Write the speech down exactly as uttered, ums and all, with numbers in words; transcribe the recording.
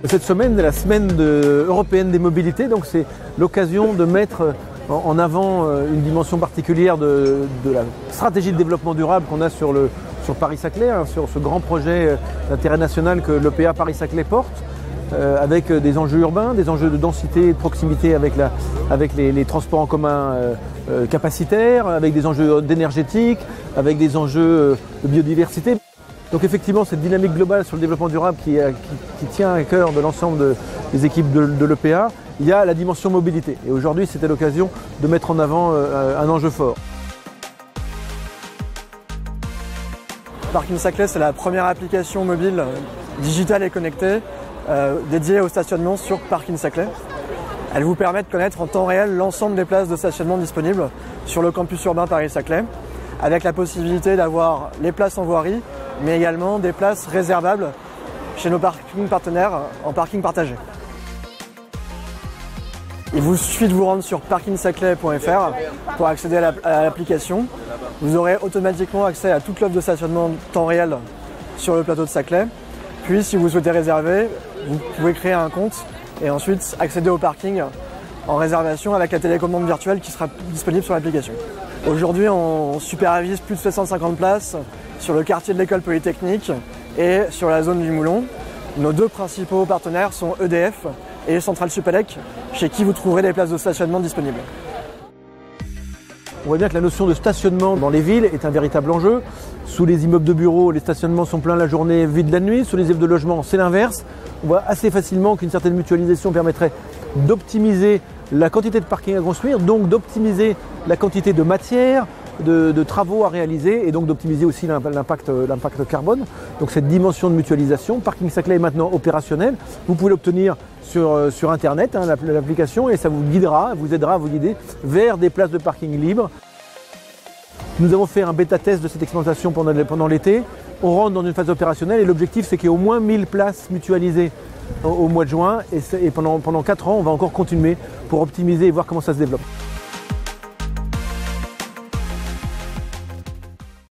Cette semaine est la semaine de, européenne des mobilités, donc c'est l'occasion de mettre en avant une dimension particulière de, de la stratégie de développement durable qu'on a sur, le, sur Paris-Saclay, hein, sur ce grand projet d'intérêt national que l'E P A Paris-Saclay porte, euh, avec des enjeux urbains, des enjeux de densité et de proximité avec, la, avec les, les transports en commun euh, euh, capacitaires, avec des enjeux d'énergétique, avec des enjeux de biodiversité. Donc effectivement, cette dynamique globale sur le développement durable qui, qui, qui tient à cœur de l'ensemble de, des équipes de, de l'E P A, il y a la dimension mobilité. Et aujourd'hui, c'était l'occasion de mettre en avant euh, un enjeu fort. Parking Saclay, c'est la première application mobile digitale et connectée euh, dédiée au stationnement sur Parking Saclay. Elle vous permet de connaître en temps réel l'ensemble des places de stationnement disponibles sur le campus urbain Paris-Saclay, avec la possibilité d'avoir les places en voirie, mais également des places réservables chez nos parkings partenaires en parking partagé. Il vous suffit de vous rendre sur parking saclay point F R pour accéder à l'application. Vous aurez automatiquement accès à toute l'offre de stationnement temps réel sur le plateau de Saclay. Puis, si vous souhaitez réserver, vous pouvez créer un compte et ensuite accéder au parking en réservation avec la télécommande virtuelle qui sera disponible sur l'application. Aujourd'hui, on supervise plus de soixante cinquante places sur le quartier de l'école polytechnique et sur la zone du Moulon. Nos deux principaux partenaires sont E D F et Centrale Supélec, chez qui vous trouverez des places de stationnement disponibles. On voit bien que la notion de stationnement dans les villes est un véritable enjeu. Sous les immeubles de bureaux, les stationnements sont pleins la journée, vides la nuit. Sous les immeubles de logement, c'est l'inverse. On voit assez facilement qu'une certaine mutualisation permettrait d'optimiser la quantité de parking à construire, donc d'optimiser la quantité de matière, de, de travaux à réaliser et donc d'optimiser aussi l'impact, l'impact carbone. Donc cette dimension de mutualisation, Parking Saclay est maintenant opérationnel. Vous pouvez l'obtenir sur, sur Internet, hein, l'application, et ça vous guidera, vous aidera à vous guider vers des places de parking libres. Nous avons fait un bêta-test de cette expérimentation pendant, pendant l'été. On rentre dans une phase opérationnelle et l'objectif c'est qu'il y ait au moins mille places mutualisées au, au mois de juin et, et pendant, pendant quatre ans on va encore continuer pour optimiser et voir comment ça se développe.